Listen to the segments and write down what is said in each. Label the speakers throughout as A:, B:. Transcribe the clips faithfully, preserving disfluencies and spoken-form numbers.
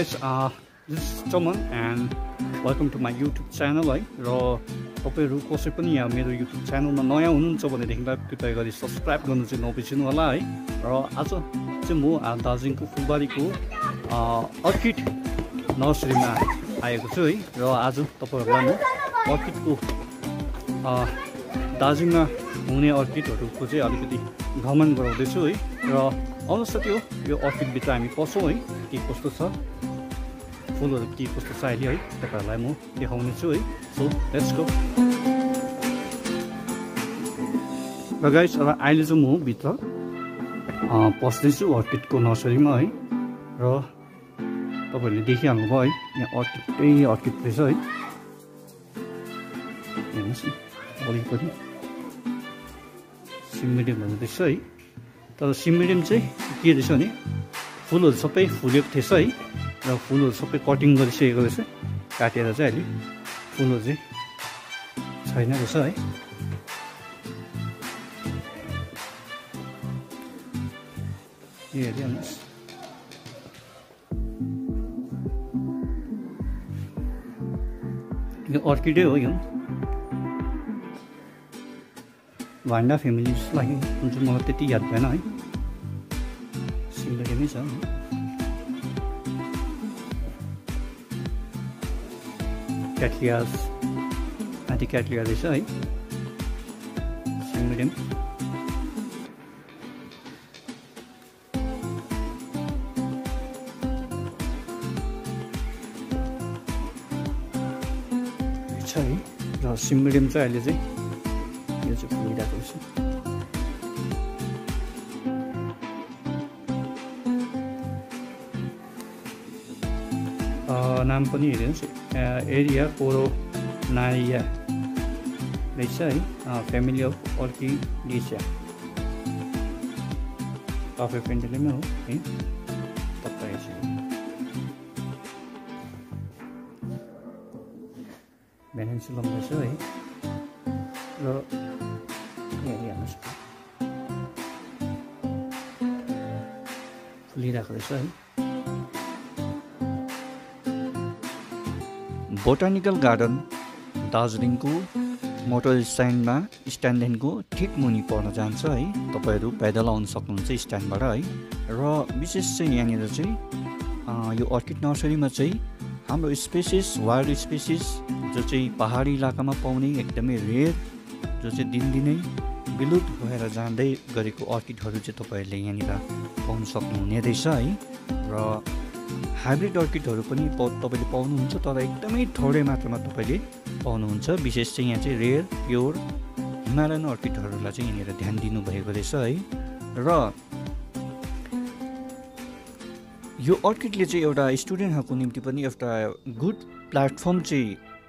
A: guys, uh, this is Choman and welcome to my YouTube channel है र तपाईहरु कसै पनि यहाँ मेरो YouTube च्यानलमा नयाँ हुनुहुन्छ भनेदेखिलाई कृपया गरी सब्स्क्राइब गर्नु चाहिँ नबिर्सिनु होला है। र आज चाहिँ म दार्जिलिङको फुलबारीको अर्किड नर्सरीमा आएको छु है। र आज तपाईहरुलाई म अर्किडको दार्जिलिङमा हुने अर्किडहरुको चाहिँ अलिकति भ्रमण गराउँदै छु है। र आउनुहोस् त त्यो यो अर्किड भित्र हामी पस्छौँ है, के कस्तो छ फुलहरु के कस्तो छ अहिले है तपाईहरुलाई म देखाउने छु है। So let's go. र गाइस अब अहिले चाहिँ म भित्र पस्दैछु अर्किडको नर्सरीमा है। र तपाईहरुले देखिहाल्नु भयो है, यहाँ अर्किडकै अर्किड रहेछ है। हेर्नुस् न वरिपरि सिम्मिडियमहरु रहेछ है। तर सिम्मिडियम चाहिँ के रहेछ भने फुलहरु सबै फुलेको थिएछ है। र फुलहरु सबै कटिङ गरिसकेको रहेछ, काटेर चाहिँ अहिले फुलहरु चाहिँ छैन रहेछ है। यो हेरिहाल्नुहोस्, यो अर्किडै हो। यो भान्डा फ्यामिली जस्तो लाग्यो, जुन चाहिँ मलाई त्यति याद भएन है। सिम्मिडियमै छ, क्याटलियास एन्टी क्याटलिया रहेछ है। सिम्मिडियम छ है। र सिम्मिडियम चाहिँ अहिले चाहिँ यो चाहिँ फुलिरहेको छ। नाम पनि हेर्नुहोस्, एरिया कोरोनारिया रहेछ है। फ्यामिली अफ अर्किडेसिया कफे पेन्डेलेमै हो है। तपाईँ भेनेन्सुलम रहेछ है। र हेरिहाल्नुहोस् फुलिरहेको रहेछ है। बोटानिकल गार्डन दार्जिलिङको मोटर स्ट्यान्डमा स्ट्यान्डदेखिको ठिक मुनि पर्न जान्छ है। तपाईहरु पैदल आउन सक्नुहुन्छ स्ट्यान्डबाट है। र विशेष चाहिँ यहाँनिर चाहिँ यो अर्किड नर्सरीमा चाहिँ हाम्रो स्पेसिस वाइल्ड स्पेसिस जो चाहिँ पहाडी इलाकामा पाउने एकदमै रेयर, जो चाहिँ दिनदिनै विलुप्त भएर जाँदै गरेको अर्किडहरू चाहिँ तपाईहरुले यहाँनिर पाउन सक्नुहुने रहेछ है। र हाइब्रिड अर्किडहरू पनि तपाईले पाउनुहुन्छ, तर एकदमै थोरै मात्रामा तपाईले पाउनुहुन्छ। विशेष चाहिँ यहाँ चाहिँ रेयर प्योर हिमालयन अर्किडहरूलाई चाहिँ यहाँनिर ध्यान दिनुभएको रहेछ है। र यो अर्किडले चाहिँ एउटा स्टुडेन्टहरूको निम्ति पनि एउटा गुड प्लेटफर्म चाहिँ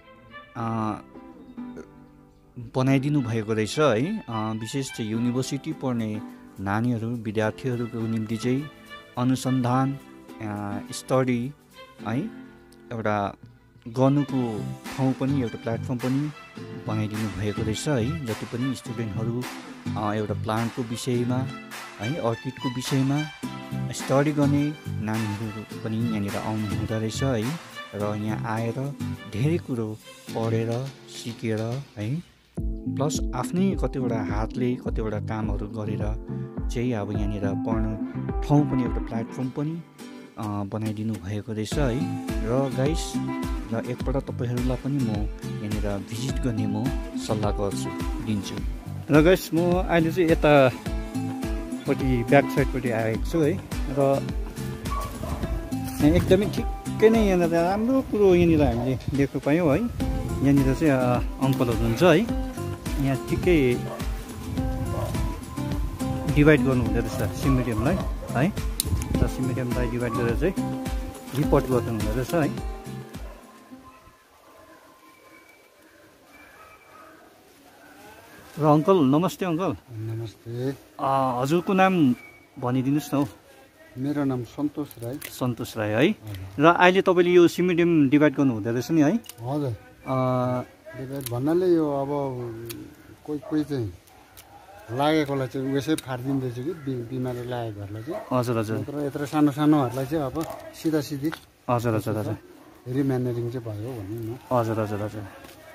A: बनाइदिनु भएको रहेछ है। विशेष चाहिँ युनिभर्सिटी पढ्ने नानीहरू विद्यार्थीहरूको निम्ति चाहिँ अनुसन्धान स्टडी है एउटा गर्नुको ठाउँ पनि, एउटा प्लेटफर्म पनि बनाइदिनु भएको रहेछ है। जति पनि स्टुडेन्टहरू एउटा प्लान्टको विषयमा है, अर्किडको विषयमा स्टडी गर्ने नानीहरू पनि यहाँनिर आउनु हुँदो रहेछ है। र यहाँ आएर धेरै कुरो पढेर सिकेर है, प्लस आफ्नै कतिवटा हातले कतिवटा कामहरू गरेर चाहिँ अब यहाँनिर पढ्नु ठाउँ पनि, एउटा प्लेटफर्म पनि बनाइदिनु भएको रहेछ है। र गाइस र एकपल्ट तपाईहरुलाई पनि म यहाँनिर भिजिट गर्ने म सल्लाह गर्छु दिन्छु। र गाइस म अहिले चाहिँ यतापट्टि ब्याक साइडपट्टि आएको छु है। र एकदमै ठिक्कै नै यहाँनिर राम्रो कुरो यहाँनिर हामीले देख्न पायौँ है। यहाँनिर चाहिँ अङ्कलहरू हुन्छ है, यहाँ ठिकै डिभाइड गर्नु हुँदो रहेछ सिम्मिडियमलाई है। र सिम्मिडियमलाई डिभाइड गरेर चाहिँ रिपोर्ट गर्नु हुँदो रहेछ है। र अङ्कल नमस्ते। अङ्कल
B: नमस्ते।
A: हजुरको नाम भनिदिनुहोस् न। हौ
B: मेरो नाम सन्तोष राई।
A: सन्तोष राई है। र अहिले तपाईँले यो सिम्मिडियम डिभाइड गर्नु हुँदो रहेछ नि है।
B: हजुर, डिभाइड भन्नाले यो अब कोही कोही चाहिँ लागेकोलाई चाहिँ उयसै फाटिदिँदैछु कि बिमारी लागेकोहरूलाई चाहिँ।
A: हजुर हजुर।
B: तर यत्रो सानो सानोहरूलाई चाहिँ अब सिधा सिधी
A: हजुर हजुर हजुर
B: रिम्यानेरिङ चाहिँ भयो भनौँ न।
A: हजुर हजुर हजुर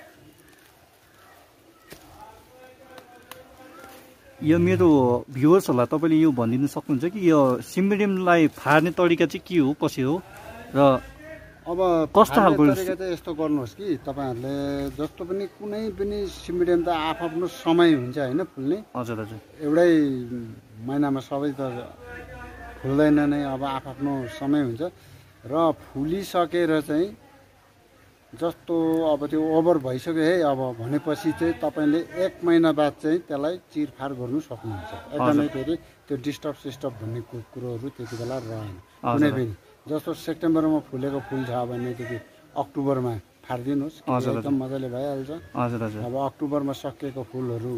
A: यो मेरो भ्युवर्सहरूलाई तपाईँले यो भनिदिनु सक्नुहुन्छ कि यो सिम्बिडियमलाई फार्ने तरिका चाहिँ के हो, कसो हो र
B: अब
A: कस्तो खालको
B: तरिका चाहिँ यस्तो गर्नुहोस् कि तपाईँहरूले जस्तो पनि कुनै पनि सिम्बिडियम त आफ्नो समय हुन्छ होइन फुल्ने।
A: हजुर हजुर
B: एउटै महिनामा सबै त फुल्दैन नै, अब आफ्नो समय हुन्छ र फुलिसकेर चाहिँ जस्तो अब त्यो ओभर भइसक्यो है अब भनेपछि चाहिँ तपाईँले एक महिना बाद चाहिँ त्यसलाई चिरफार गर्नु सक्नुहुन्छ। एकदमै फेरि त्यो डिस्टर्ब सिस्टर्ब भन्ने कुरोहरू त्यति बेला रहेन कुनै पनि। जस्तो सेप्टेम्बरमा फुलेको फुल छ भनेदेखि अक्टोबरमा फालिदिनुहोस्, एकदम मजाले भइहाल्छ।
A: हजुर हजुर
B: अब अक्टोबरमा सकिएको फुलहरू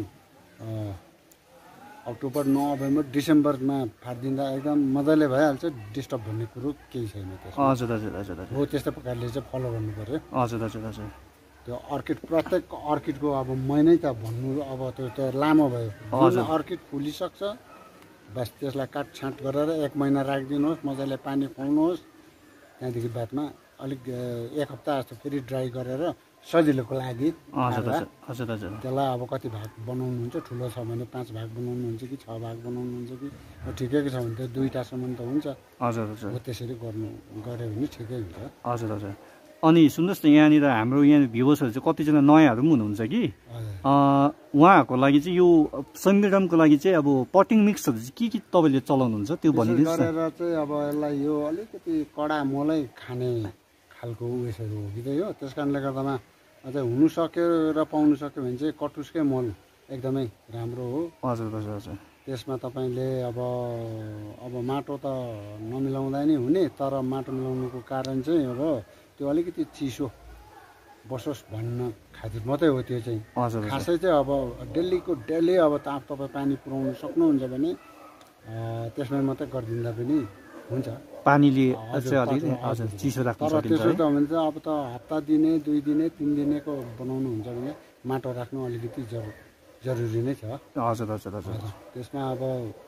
B: अक्टोबर नोभेम्बर डिसेम्बरमा फाटिदिँदा एकदम मजाले भइहाल्छ। डिस्टर्ब भन्ने कुरो केही छैन त्यसमा।
A: हजुर हजुर हजुर हजुर
B: हो त्यस्तो प्रकारले चाहिँ फलो गर्नु पर्यो।
A: हजुर हजुर हजुर
B: त्यो अर्किड प्रत्येक अर्किडको अब महिनै त भन्नु अब त्यो त लामो भयो। जुन अर्किड फुलिसक्छ बस त्यसलाई काटछाँट गरेर एक महिना राखिदिनुहोस्, मजाले पानी खुवाउनुहोस्। त्यहाँदेखि बादमा अलिक एक हप्ता जस्तो फेरि ड्राई गरेर सजिलोको लागि त्यसलाई अब कति भाग बनाउनुहुन्छ, ठुलो छ भने पाँच भाग बनाउनुहुन्छ कि छ भाग बनाउनुहुन्छ कि ठिकैको छ भने त दुईवटासम्म त हुन्छ।
A: हजुर हजुर
B: हो त्यसरी गर्नु गऱ्यो भने ठिकै हुन्छ।
A: हजुर हजुर अनि सुन्नुहोस् न, यहाँनिर हाम्रो यहाँ भ्युवर्सहरू चाहिँ कतिजना नयाँहरू पनि हुनुहुन्छ कि उहाँहरूको लागि चाहिँ यो सिम्बिडियमको लागि चाहिँ अब पटिङ मिक्सहरू चाहिँ के के तपाईँले चलाउनुहुन्छ त्यो भनिदिनुहोस् न।
B: गरेर चाहिँ अब यसलाई यो अलिकति कडा मलै खाने खालको उयसहरू हो कि त यो, त्यस कारणले गर्दामा अझै हुनु सक्यो र पाउनु सक्यो भने चाहिँ कटुसकै मल एकदमै राम्रो हो।
A: हजुर हजुर हजुर
B: त्यसमा तपाईँले अब अब माटो त नमिलाउँदा नै हुने, तर माटो मिलाउनुको कारण चाहिँ अब त्यो अलिकति चिसो बसोस् भन्न खातिर मात्रै हो त्यो चाहिँ। खासै चाहिँ अब डेलीको डेली अब ताप तपाईँ पानी पुऱ्याउनु सक्नुहुन्छ भने त्यसमै मात्रै गरिदिँदा पनि हुन्छ।
A: पानीले चिसो राख्नु
B: तर त्यसो त भने चाहिँ अब त हप्ता दिने दुई दिने तिन दिनेको बनाउनु हुन्छ भने माटो राख्नु अलिकति जरु जरुरी नै छ।
A: हजुर हजुर हजुर
B: त्यसमा अब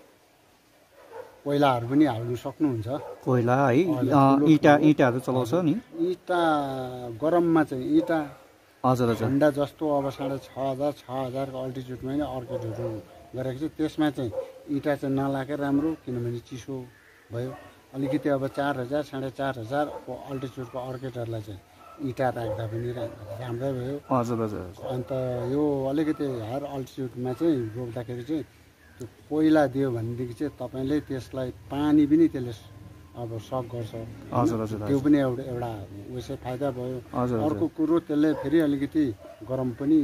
B: कोइलाहरू पनि हाल्नु सक्नुहुन्छ।
A: कोइला है इँटा इँटाहरू चलाउँछ नि।
B: इँटा गरममा चाहिँ इँटा
A: हजुर हजुर
B: ठन्डा जस्तो अब साढे छ हजार छ हजारको अल्टिच्युडमा नै अर्किडहरू गरेको छ। त्यसमा चाहिँ इँटा चाहिँ नलागे राम्रो, किनभने चिसो भयो। अलिकति अब चार हजार साढे चार हजारको अल्टिच्युडको अर्किडहरूलाई चाहिँ इँटा राख्दा पनि राम्रै भयो।
A: हजुर हजुर
B: अन्त यो अलिकति हायर अल्टिच्युडमा चाहिँ रोप्दाखेरि चाहिँ त्यो कोइला दियो भनेदेखि चाहिँ तपाईँले त्यसलाई पानी पनि त्यसले अब सक गर्छ।
A: हजुर हजुर
B: त्यो पनि एउटा एउटा उयसै फाइदा भयो। अर्को कुरो त्यसले फेरि अलिकति गरम पनि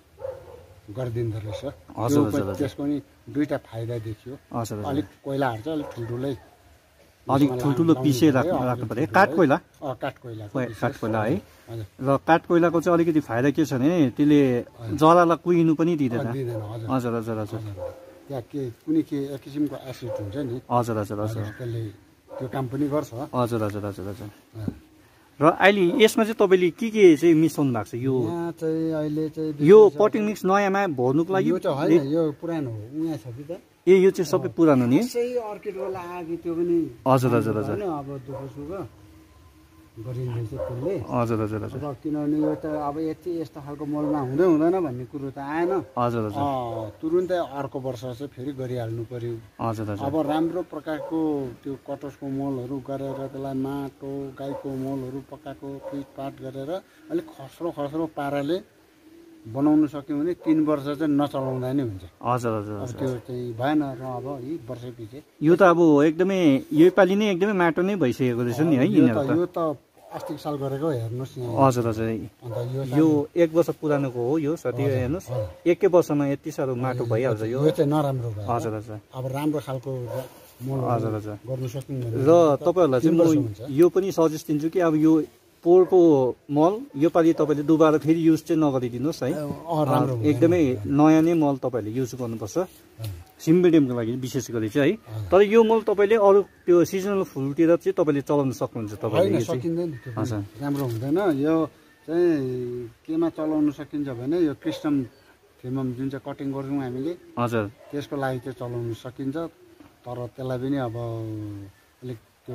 B: गरिदिँदो रहेछ। त्यसको नि दुईवटा फाइदा देखियो। अलिक कोइलाहरू चाहिँ अलिक ठुल्ठुलै
A: अलिक ठुल्ठुलो पिसे राख्नु राख्नु पर्यो। काठ कोइला
B: काठ कोइला
A: काठ कोइला है। र काठ कोइलाको चाहिँ अलिकति फाइदा के छ भने त्यसले जरालाई कुहिनु पनि दिँदैन। हजुर हजुर हजुर
B: त्यहाँ के कुनै के एक किसिमको एसिड हुन्छ नि।
A: हजुर हजुर हजुर
B: त्यसले त्यो काम पनि गर्छ।
A: हजुर हजुर हजुर हजुर र अहिले यसमा चाहिँ तपाईँले के के चाहिँ मिसाउनु भएको छ? यो
B: चाहिँ अहिले चाहिँ
A: यो पटिङ मिक्स नयाँमा भर्नुको लागि
B: यो चाहिँ होइन, यो पुरानो हो। उहाँ छ कि त
A: ए यो चाहिँ सबै पुरानो नि।
B: अर्किडको लागि त्यो पनि
A: हजुर हजुर हजुर
B: अब दुःख सुख गरिँदैछ त्यसले।
A: हजुर हजुर हजुर
B: अब किनभने यो त अब यति यस्तो खालको मलमा हुँदै हुँदैन भन्ने कुरो त आएन।
A: हजुर हजुर
B: तुरुन्तै अर्को वर्ष चाहिँ फेरि गरिहाल्नु पर्यो।
A: हजुर हजुर
B: अब राम्रो प्रकारको त्यो कटसको मलहरू गरेर त्यसलाई माटो गाईको मलहरू पकाएको फिटपाट गरेर अलिक खस्रो खस्रो पाराले बनाउनु सक्यो भने तिन वर्ष चाहिँ नचलाउँदा नै हुन्छ।
A: हजुर हजुर
B: त्यो चाहिँ भएन र अब यी वर्ष पछि
A: यो त अब एकदमै योपालि नै एकदमै माटो नै भइसकेको रहेछ नि है।
B: यो त अस्तिको साल गरेको हेर्नुहोस् न।
A: हजुर हजुर यो एक वर्ष पुरानोको हो यो साथी हेर्नुहोस्। एकै वर्षमा यति साह्रो माटो भइहाल्छ। यो
B: चाहिँ नराम्रो भयो।
A: हजुर हजुर
B: अब राम्रो खालको
A: हजुर हजुर
B: गर्नु सक्नु
A: र तपाईँहरूलाई चाहिँ म यो पनि सजेस्ट दिन्छु कि अब यो पोहोरको मल योपालि तपाईँले दुबारा फेरि युज चाहिँ नगरिदिनुहोस् है। एकदमै नयाँ नै मल तपाईँहरूले युज गर्नुपर्छ सिम्बिडियमको लागि विशेष गरी चाहिँ है। तर यो मल तपाईँले अरू त्यो सिजनल फुलतिर चाहिँ तपाईँले चलाउन सक्नुहुन्छ। तपाईँले
B: सकिँदैन, राम्रो हुँदैन। यो चाहिँ केमा चलाउन सकिन्छ भने यो क्रिस्टम थिमम जुन चाहिँ कटिङ गर्छौँ हामीले
A: हजुर त्यसको
B: लागि चाहिँ चलाउन सकिन्छ। तर त्यसलाई पनि अब अलिक त्यो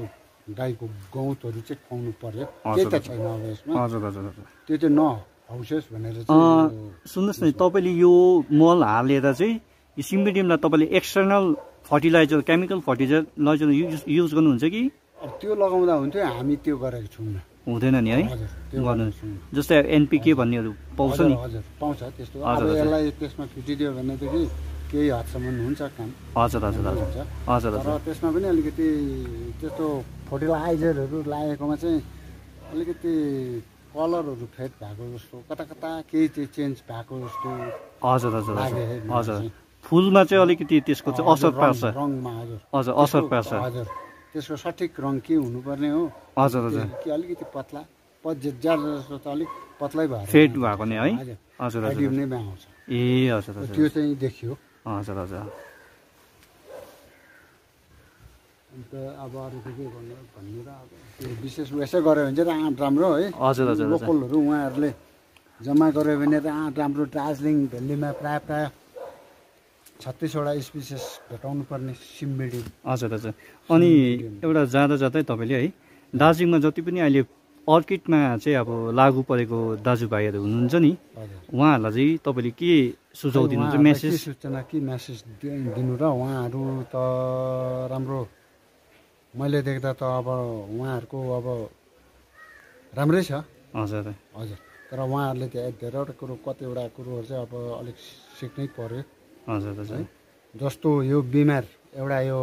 B: गाईको गौतहरू चाहिँ खुवाउनु पर्यो केही त छैन अब यसमा
A: हजुर हजुर हजुर
B: त्यो चाहिँ नहौसोस् भनेर चाहिँ
A: सुन्नुहोस् न तपाईँले यो मल हालेर चाहिँ यो सिम्बिडियमलाई तपाईँले external fertilizer chemical fertilizer use use गर्नुहुन्छ कि
B: अब त्यो लगाउँदा हुन्थ्यो हामी त्यो गरेको छौँ
A: हुँदैन नि है गर्नु जस्तै एनपिके भन्नेहरू पाउँछ नि
B: हजुर पाउँछ त्यस्तो अब यसलाई त्यसमा फिटिदियो भनेदेखि केही हदसम्म हुन्छ काम
A: हजुर हजुर हजुर हजुर
B: तर त्यसमा पनि अलिकति त्यस्तो फर्टिलाइजरहरू लागेकोमा चाहिँ अलिकति कलरहरू फेड भएको जस्तो कता कता केही चाहिँ चेन्ज भएको जस्तो
A: हजुर हजुर हजुर फुलमा चाहिँ अलिकति त्यसको चाहिँ असर पार्छ
B: रङमा हजुर
A: हजुर असर पार्छ
B: हजुर त्यसको सठिक रङ के हुनुपर्ने हो
A: हजुर हजुर
B: कि अलिकति पत्ला पज ज्यादा जस्तो त अलिक पत्लै भयो
A: फेड भएको नि है हजुर
B: हजुर नै आउँछ
A: ए हजुर हजुर
B: त्यो चाहिँ देखियो
A: हजुर हजुर
B: अन्त अब अरू के के भन्नु भन्नु र अब त्यो विशेष यसै गऱ्यो भने चाहिँ आँट राम्रो है
A: हजुर हजुर
B: लोकलहरू उहाँहरूले जम्मा गऱ्यो भने त आँट राम्रो दार्जिलिङ भेल्लीमा प्रायः प्रायः छत्तिसवटा स्पिसिस भेटाउनु पर्ने सिम्बिडियम
A: हजुर हजुर अनि एउटा जाँदा जाँदै तपाईँले है दार्जिलिङमा जति पनि अहिले अर्किडमा चाहिँ अब लागु परेको दाजुभाइहरू हुनुहुन्छ नि उहाँहरूलाई चाहिँ तपाईँले के सुझाउ दिनुहुन्छ मेसेज
B: सूचना के मेसेज दिनु र उहाँहरू त राम्रो मैले देख्दा त अब उहाँहरूको अब राम्रै छ
A: हजुर
B: हजुर तर उहाँहरूले त्यहाँ धेरैवटा कुरो कतिवटा कुरोहरू चाहिँ अब अलिक सिक्नै पर्यो
A: हजुर हजुर
B: जस्तो यो बिमार एउटा यो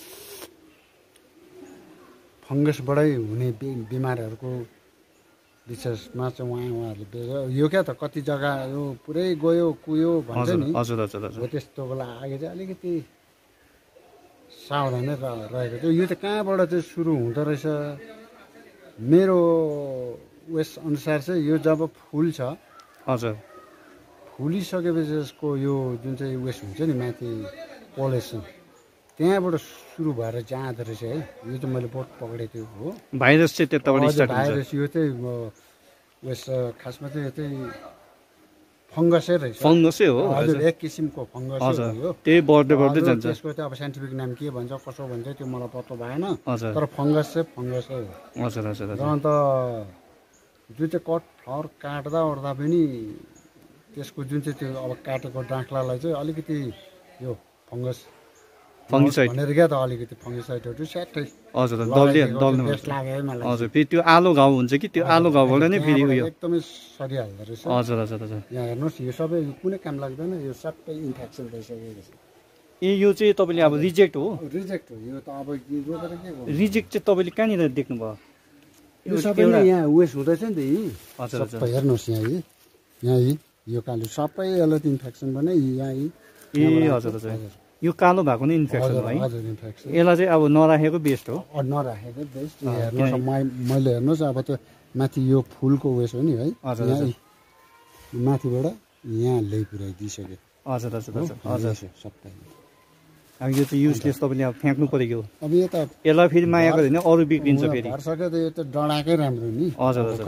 B: फङ्गसबाटै हुने बिमारहरूको विशेषमा चाहिँ उहाँ उहाँहरूले यो क्या त कति जग्गा यो पुरै गयो कुयो भन्छ नि
A: हजुर हजुर
B: हो त्यस्तो बेला आगे चाहिँ अलिकति सावधानै रहेको थियो यो चाहिँ कहाँबाट चाहिँ सुरु हुँदो रहेछ मेरो उयस अनुसार चाहिँ यो जब फुल छ
A: हजुर
B: फुलिसकेपछि यसको यो जुन चाहिँ उयस हुन्छ नि माथि पोलेसन त्यहाँबाट सुरु भएर जाँदो रहेछ है यो चाहिँ मैले बोट पक्रेको थियो हो
A: भाइरस चाहिँ त्यताबाट स्टार्ट हुन्छ
B: भाइरस यो चाहिँ उयस खासमा चाहिँ यो चाहिँ फङ्गसै रहेछ
A: फङ्गसै हो
B: हजुर एक किसिमको फङ्गस हो
A: त्यही बढ्दै बढ्दै जान्छ
B: त्यसको चाहिँ अब साइन्टिफिक नाम के भन्छ कसो भन्छ त्यो मलाई पत्तो भएन
A: हजुर
B: तर फङ्गस चाहिँ फङ्गसै हो
A: हजुर हजुर
B: र अन्त जुन चाहिँ कट फ्लावर काट्दा ओर्दा पनि त्यसको जुन चाहिँ त्यो अब काटेको डाँख्लालाई चाहिँ अलिकति यो फङ्गस
A: फङ्गिसाइड
B: भनेर क्या त अलिकति फङ्गिसाइडहरू स्याट्टै
A: हजुर दल्दै दल्नु हजुर फेरि त्यो आलो घाउ हुन्छ कि त्यो आलो घाउबाट नै फेरि उयो
B: एकदमै सरिहाल्दो रहेछ
A: हजुर हजुर हजुर
B: यहाँ हेर्नुहोस् यो सबै कुनै काम लाग्दैन यो सबै इन्फेक्सन भइसकेको छ
A: ए यो चाहिँ तपाईँले अब रिजेक्ट हो
B: रिजेक्ट हो यो त अब रोपेर के गर्नु
A: रिजेक्ट चाहिँ तपाईँले कहाँनिर देख्नुभयो
B: यो सबै यहाँ उयस हुँदैछ नि त यी
A: हजुर
B: सबै हेर्नुहोस् यहाँ यी यहाँ यी यो कालो सबै यसलाई इन्फेक्सन भने यहाँ यी
A: ए हजुर हजुर यो कालो भएको नै इन्फेक्सन हो है
B: हजुर इन्फेक्सन
A: यसलाई चाहिँ अब नराखेको बेस्ट हो
B: नराखेको बेस्ट हेर्नुहोस् मैले हेर्नुहोस् अब त्यो माथि यो फुलको उयस हो नि है माथिबाट यहाँ ल्याइ पुऱ्याइदिइसक्यो
A: हजुर हजुर हजुर हजुर
B: सबै
A: अब यो चाहिँ युजलेस तपाईँले अब फ्याँक्नु परेको
B: अब यो त
A: यसलाई फेरि माया गऱ्यो भने अरू बिग्रिन्छ फेरि
B: भर्सक्यो त यो त डढाएकै राम्रो नि
A: हजुर हजुर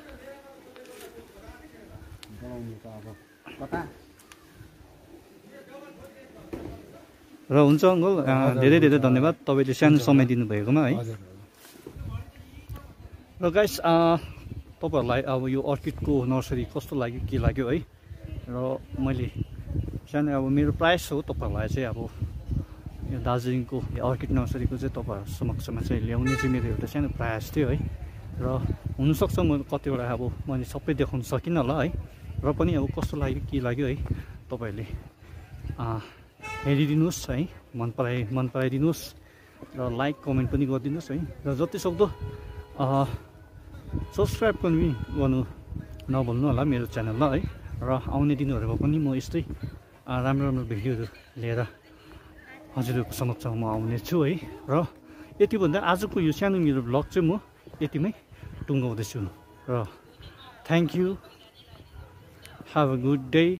A: र हुन्छ अङ्कल धेरै धेरै धन्यवाद तपाईँले सानो समय दिनुभएकोमा है र गाइस तपाईँहरूलाई अब यो अर्किडको नर्सरी कस्तो लाग्यो के लाग्यो है र मैले सानो अब मेरो प्रयास हो तपाईँहरूलाई चाहिँ अब यो दार्जिलिङको यो अर्किड नर्सरीको चाहिँ तपाईँहरू समक्षमा चाहिँ ल्याउने चाहिँ मेरो एउटा सानो प्रयास थियो है र हुनसक्छ म कतिवटा अब मैले सबै देखाउन सकिनँ होला है र पनि अब कस्तो लाग्यो के लाग्यो है तपाईँहरूले हेरिदिनुहोस् है मन पराए मन पराइदिनुहोस् र लाइक कमेन्ट पनि गरिदिनुहोस् है र जतिसक्दो सब्सक्राइब पनि गर्नु नभुल्नु होला मेरो च्यानललाई है र आउने दिनहरूमा पनि म यस्तै राम्रो राम्रो भिडियोहरू लिएर हजुरहरूको समक्षमा म आउनेछु है र यति भन्दा आजको यो सानो मेरो भ्लग चाहिँ म यतिमै टुङ्गाउँदैछु र thank you have a good day.